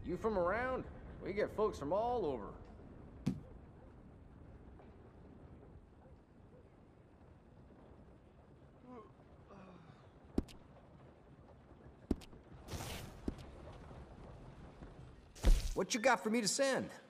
You from around? We get folks from all over. What you got for me to send?